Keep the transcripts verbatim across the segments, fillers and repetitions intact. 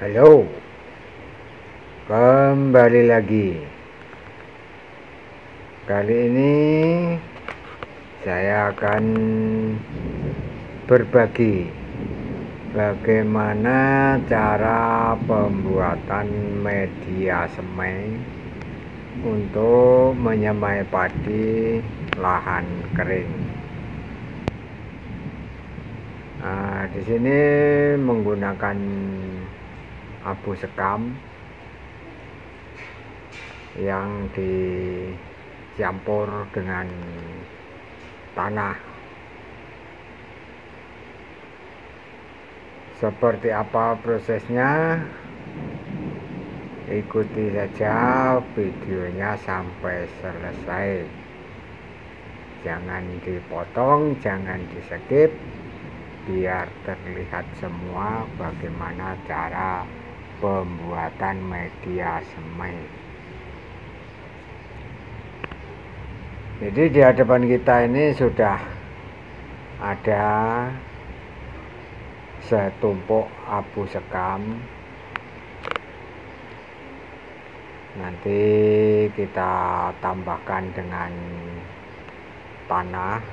Halo, kembali lagi. Kali ini saya akan berbagi bagaimana cara pembuatan media semai untuk menyemai padi lahan kering. Nah, di sini menggunakan abu sekam yang dicampur dengan tanah. Seperti apa prosesnya? Ikuti saja videonya sampai selesai. Jangan dipotong, jangan di skip, biar terlihat semua bagaimana cara pembuatan media semai. Jadi di hadapan kita ini sudah ada setumpuk abu sekam. Nanti kita tambahkan dengan tanah.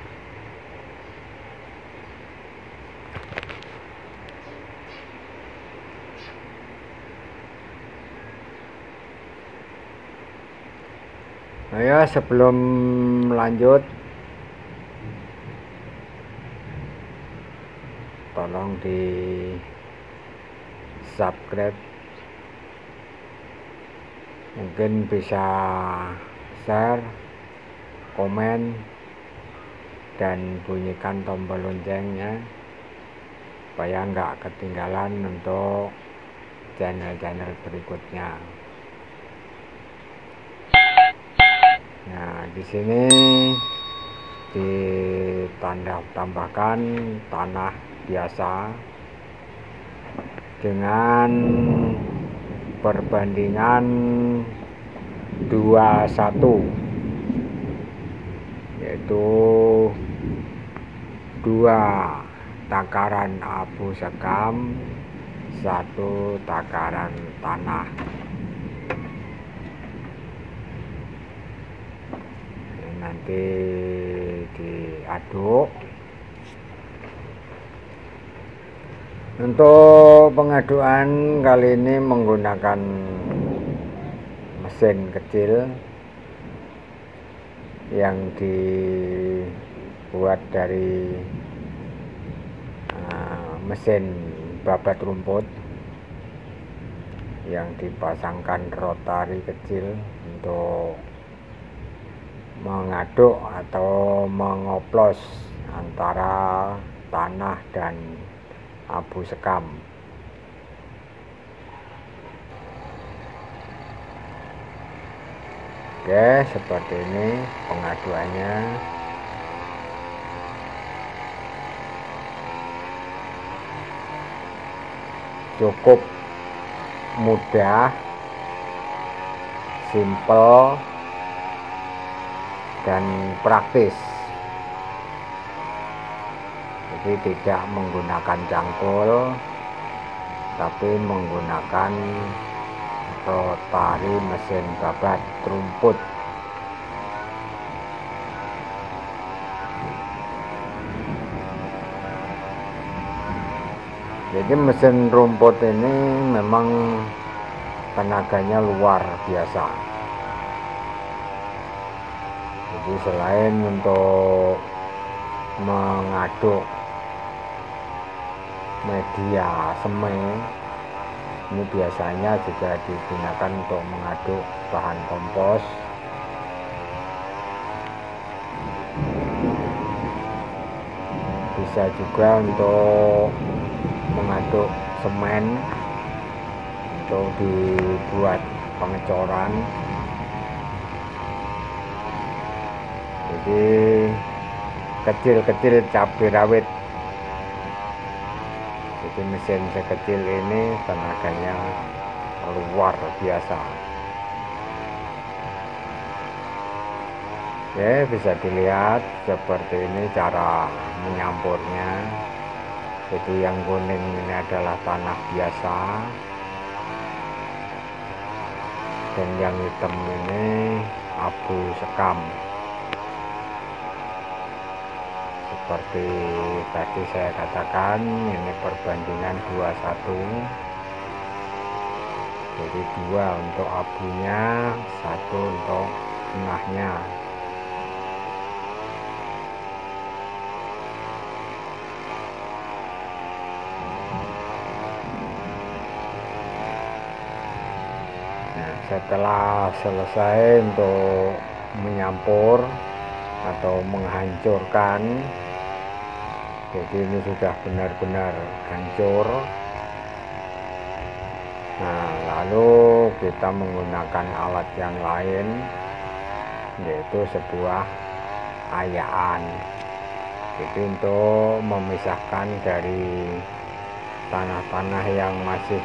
Nah ya, sebelum lanjut, tolong di subscribe, mungkin bisa share, komen, dan bunyikan tombol loncengnya supaya nggak ketinggalan untuk channel-channel berikutnya. Nah, di sini ditanda tambahkan tanah biasa dengan perbandingan dua satu, yaitu dua takaran abu sekam, satu takaran tanah. Nanti diaduk. Untuk pengadukan kali ini menggunakan mesin kecil yang dibuat dari uh, mesin babat rumput yang dipasangkan rotari kecil untuk mengaduk atau mengoplos antara tanah dan abu sekam. Oke, seperti ini pengaduannya. Cukup mudah, simple, dan praktis. Jadi tidak menggunakan cangkul, tapi menggunakan rotari mesin babat rumput. Jadi mesin rumput ini memang tenaganya luar biasa. Jadi selain untuk mengaduk media semai, ini biasanya juga digunakan untuk mengaduk bahan kompos. Bisa juga untuk mengaduk semen untuk dibuat pengecoran. Jadi kecil-kecil cabai rawit. Jadi mesin sekecil ini tenaganya luar biasa. Oke, bisa dilihat seperti ini cara menyampurnya. Jadi yang kuning ini adalah tanah biasa, dan yang hitam ini abu sekam. Seperti tadi saya katakan, ini perbandingan dua satu, jadi dua untuk abunya, satu untuk tengahnya. Nah, setelah selesai untuk menyampur atau menghancurkan, jadi ini sudah benar-benar hancur. Nah, lalu kita menggunakan alat yang lain, yaitu sebuah ayaan. Jadi untuk memisahkan dari tanah-tanah yang masih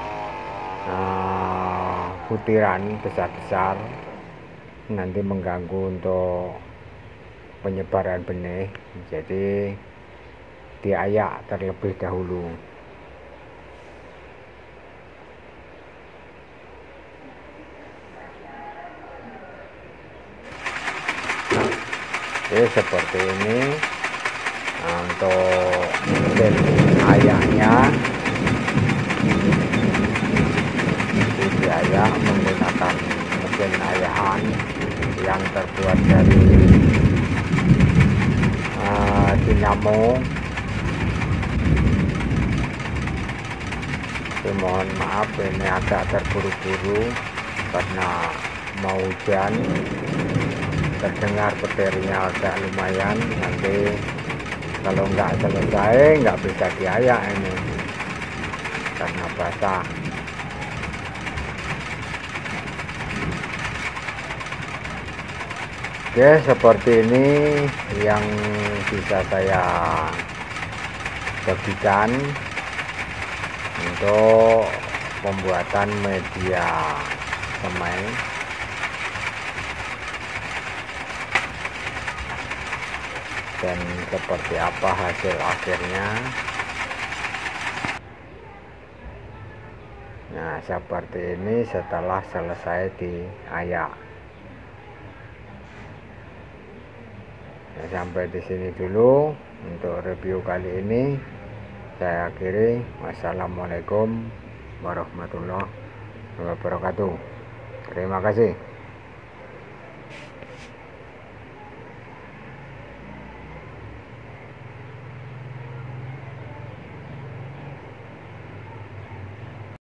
uh, butiran besar-besar, nanti mengganggu untuk penyebaran benih. Jadi diayak terlebih dahulu. Oke, seperti ini. Nah, untuk mesin ayaknya diayak menggunakan mesin ayahan yang terbuat dari uh, dinamo. Jadi, mohon maaf ini agak terburu-buru karena mau hujan, terdengar petirnya agak lumayan. Nanti kalau nggak selesai nggak bisa diayak ini karena basah. Oke, seperti ini yang bisa saya bagikan untuk pembuatan media semai. Dan seperti apa hasil akhirnya. Nah, seperti ini setelah selesai diayak. Nah, sampai di sini dulu untuk review kali ini. Saya akhiri. Wassalamualaikum warahmatullahi wabarakatuh. Terima kasih.